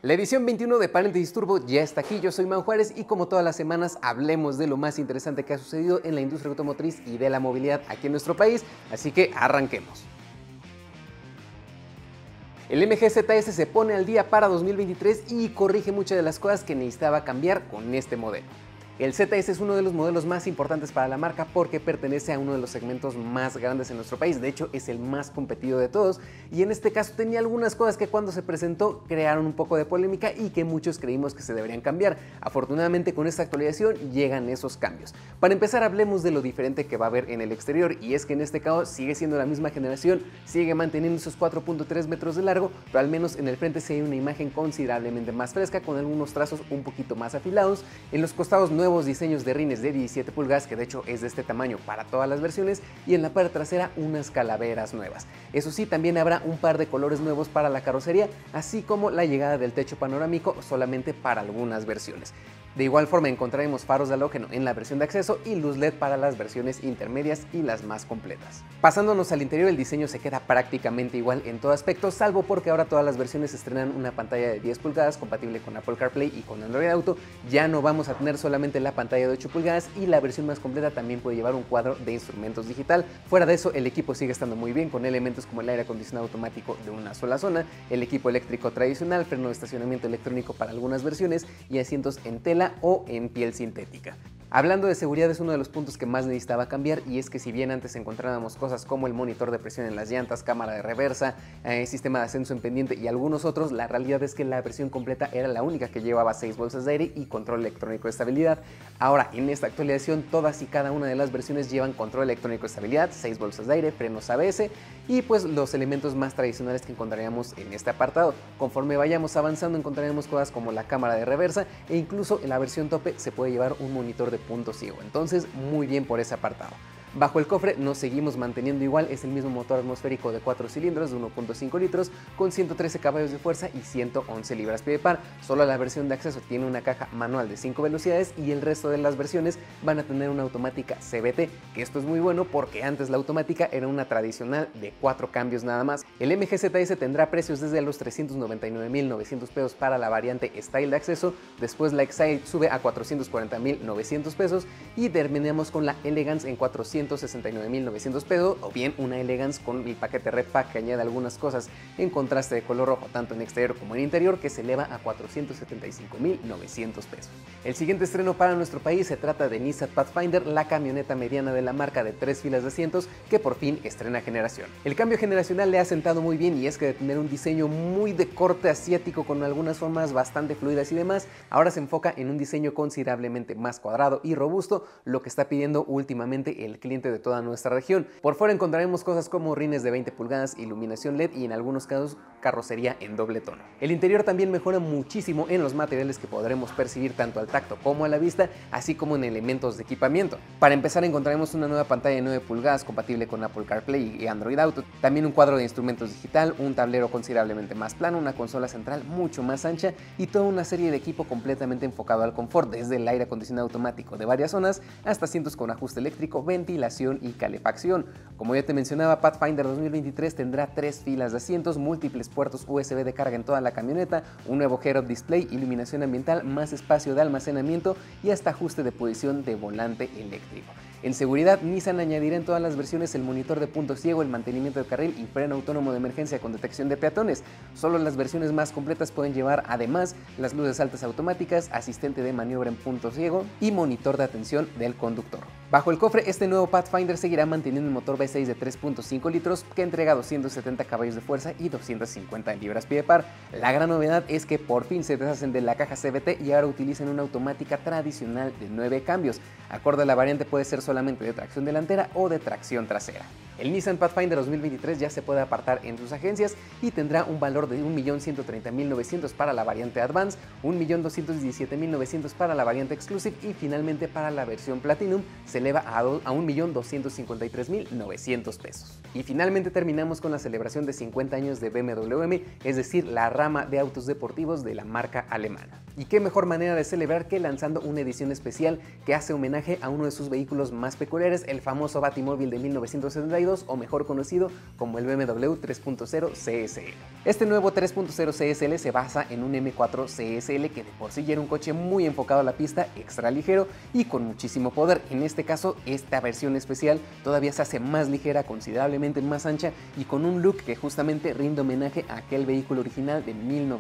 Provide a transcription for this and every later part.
La edición 21 de Paréntesis Turbo ya está aquí, yo soy Man Juárez y como todas las semanas hablemos de lo más interesante que ha sucedido en la industria automotriz y de la movilidad aquí en nuestro país, así que arranquemos. El MG ZS se pone al día para 2023 y corrige muchas de las cosas que necesitaba cambiar con este modelo. El ZS es uno de los modelos más importantes para la marca porque pertenece a uno de los segmentos más grandes en nuestro país, de hecho es el más competido de todos y en este caso tenía algunas cosas que cuando se presentó crearon un poco de polémica y que muchos creímos que se deberían cambiar. Afortunadamente con esta actualización llegan esos cambios. Para empezar hablemos de lo diferente que va a haber en el exterior y es que en este caso sigue siendo la misma generación, sigue manteniendo esos 4.3 metros de largo, pero al menos en el frente se ve una imagen considerablemente más fresca con algunos trazos un poquito más afilados, en los costados nuevos diseños de rines de 17 pulgadas, que de hecho es de este tamaño para todas las versiones, y en la parte trasera unas calaveras nuevas. Eso sí, también habrá un par de colores nuevos para la carrocería, así como la llegada del techo panorámico solamente para algunas versiones. De igual forma encontraremos faros de halógeno en la versión de acceso y luz LED para las versiones intermedias y las más completas. Pasándonos al interior, el diseño se queda prácticamente igual en todo aspecto, salvo porque ahora todas las versiones estrenan una pantalla de 10 pulgadas compatible con Apple CarPlay y con Android Auto. Ya no vamos a tener solamente la pantalla de 8 pulgadas y la versión más completa también puede llevar un cuadro de instrumentos digital. Fuera de eso, el equipo sigue estando muy bien con elementos como el aire acondicionado automático de una sola zona, el equipo eléctrico tradicional, freno de estacionamiento electrónico para algunas versiones y asientos en tela o en piel sintética. Hablando de seguridad, es uno de los puntos que más necesitaba cambiar y es que si bien antes encontrábamos cosas como el monitor de presión en las llantas, cámara de reversa, sistema de ascenso en pendiente y algunos otros, la realidad es que la versión completa era la única que llevaba 6 bolsas de aire y control electrónico de estabilidad. Ahora, en esta actualización, todas y cada una de las versiones llevan control electrónico de estabilidad, 6 bolsas de aire, frenos ABS y pues los elementos más tradicionales que encontraríamos en este apartado. Conforme vayamos avanzando encontraremos cosas como la cámara de reversa e incluso en la versión tope se puede llevar un monitor de punto ciego, entonces muy bien por ese apartado. Bajo el cofre nos seguimos manteniendo igual, es el mismo motor atmosférico de 4 cilindros de 1.5 litros con 113 caballos de fuerza y 111 libras-pie de par. Solo la versión de acceso tiene una caja manual de 5 velocidades y el resto de las versiones van a tener una automática CVT, que esto es muy bueno porque antes la automática era una tradicional de 4 cambios nada más. El MG ZS tendrá precios desde los 399.900 pesos para la variante Style de acceso, después la Excite sube a 440.900 pesos y terminamos con la Elegance en 469.900 pesos o bien una Elegance con el paquete Red Pack que añade algunas cosas en contraste de color rojo tanto en exterior como en interior que se eleva a 475.900 pesos. El siguiente estreno para nuestro país se trata de Nissan Pathfinder, la camioneta mediana de la marca de 3 filas de asientos que por fin estrena generación. El cambio generacional le ha sentado muy bien y es que de tener un diseño muy de corte asiático con algunas formas bastante fluidas y demás, ahora se enfoca en un diseño considerablemente más cuadrado y robusto, lo que está pidiendo últimamente el cliente de toda nuestra región. Por fuera encontraremos cosas como rines de 20 pulgadas, iluminación LED y en algunos casos carrocería en doble tono. El interior también mejora muchísimo en los materiales que podremos percibir tanto al tacto como a la vista, así como en elementos de equipamiento. Para empezar encontraremos una nueva pantalla de 9 pulgadas compatible con Apple CarPlay y Android Auto, también un cuadro de instrumentos digital, un tablero considerablemente más plano, una consola central mucho más ancha y toda una serie de equipo completamente enfocado al confort, desde el aire acondicionado automático de varias zonas hasta asientos con ajuste eléctrico, ventilación y calefacción. Como ya te mencionaba, Pathfinder 2023 tendrá 3 filas de asientos, múltiples puertos USB de carga en toda la camioneta, un nuevo head-up display, iluminación ambiental, más espacio de almacenamiento y hasta ajuste de posición de volante eléctrico. En seguridad, Nissan añadirá en todas las versiones el monitor de punto ciego, el mantenimiento de carril y freno autónomo de emergencia con detección de peatones. Solo las versiones más completas pueden llevar además las luces altas automáticas, asistente de maniobra en punto ciego y monitor de atención del conductor. Bajo el cofre, este nuevo Pathfinder seguirá manteniendo el motor V6 de 3.5 litros que entrega 270 caballos de fuerza y 250 libras-pie de par. La gran novedad es que por fin se deshacen de la caja CVT y ahora utilizan una automática tradicional de 9 cambios. Acorde a la variante puede ser solamente de tracción delantera o de tracción trasera. El Nissan Pathfinder 2023 ya se puede apartar en sus agencias y tendrá un valor de 1.130.900 para la variante Advance, 1.217.900 para la variante Exclusive y finalmente para la versión Platinum se eleva a 1.253.900 pesos. Y finalmente terminamos con la celebración de 50 años de BMW M, es decir, la rama de autos deportivos de la marca alemana. Y qué mejor manera de celebrar que lanzando una edición especial que hace homenaje a uno de sus vehículos más peculiares, el famoso Batimóvil de 1972 o mejor conocido como el BMW 3.0 CSL. Este nuevo 3.0 CSL se basa en un M4 CSL que de por sí ya era un coche muy enfocado a la pista, extra ligero y con muchísimo poder. En este caso, esta versión especial todavía se hace más ligera, considerablemente más ancha y con un look que justamente rinde homenaje a aquel vehículo original de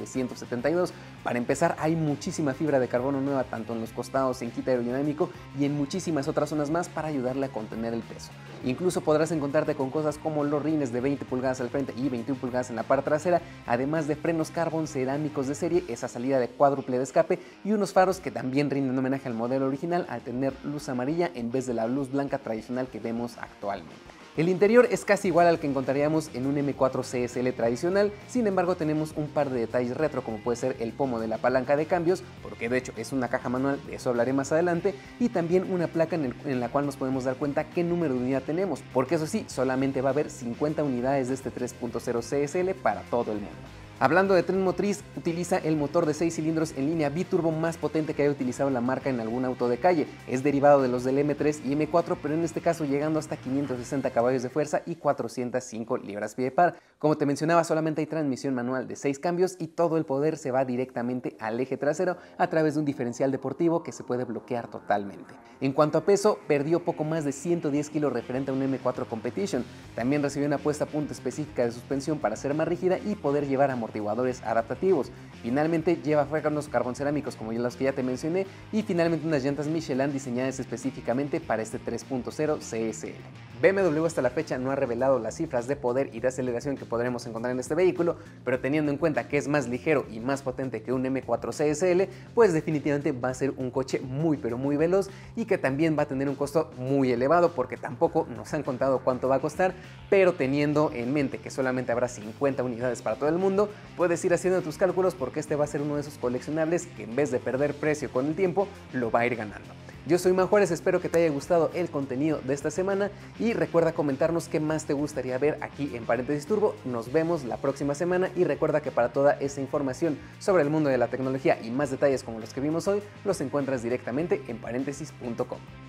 1972. Para empezar, hay muchísima fibra de carbono nueva tanto en los costados, en kit aerodinámico y en muchísimas otras zonas más para ayudarle a contener el peso. Incluso podrás encontrarte con cosas como los rines de 20 pulgadas al frente y 21 pulgadas en la parte trasera, además de frenos carbón cerámicos de serie, esa salida de cuádruple de escape y unos faros que también rinden homenaje al modelo original al tener luz amarilla en vez de la luz blanca tradicional que vemos actualmente. El interior es casi igual al que encontraríamos en un M4 CSL tradicional, sin embargo tenemos un par de detalles retro como puede ser el pomo de la palanca de cambios, porque de hecho es una caja manual, de eso hablaré más adelante, y también una placa en la cual nos podemos dar cuenta qué número de unidad tenemos, porque eso sí, solamente va a haber 50 unidades de este 3.0 CSL para todo el mundo. Hablando de tren motriz, utiliza el motor de 6 cilindros en línea biturbo más potente que haya utilizado la marca en algún auto de calle. Es derivado de los del M3 y M4, pero en este caso llegando hasta 560 caballos de fuerza y 405 libras-pie de par. Como te mencionaba, solamente hay transmisión manual de 6 cambios y todo el poder se va directamente al eje trasero a través de un diferencial deportivo que se puede bloquear totalmente. En cuanto a peso, perdió poco más de 110 kilos referente a un M4 Competition. También recibió una puesta a punto específica de suspensión para ser más rígida y poder llevar amortiguadores adaptativos. Finalmente lleva frenos carbón cerámicos como los que ya te mencioné y finalmente unas llantas Michelin diseñadas específicamente para este 3.0 CSL. BMW hasta la fecha no ha revelado las cifras de poder y de aceleración que podremos encontrar en este vehículo, pero teniendo en cuenta que es más ligero y más potente que un M4 CSL, pues definitivamente va a ser un coche muy pero muy veloz y que también va a tener un costo muy elevado porque tampoco nos han contado cuánto va a costar, pero teniendo en mente que solamente habrá 50 unidades para todo el mundo, puedes ir haciendo tus cálculos porque este va a ser uno de esos coleccionables que en vez de perder precio con el tiempo, lo va a ir ganando. Yo soy Man Juárez, espero que te haya gustado el contenido de esta semana y recuerda comentarnos qué más te gustaría ver aquí en Paréntesis Turbo. Nos vemos la próxima semana y recuerda que para toda esa información sobre el mundo de la tecnología y más detalles como los que vimos hoy, los encuentras directamente en paréntesis.com.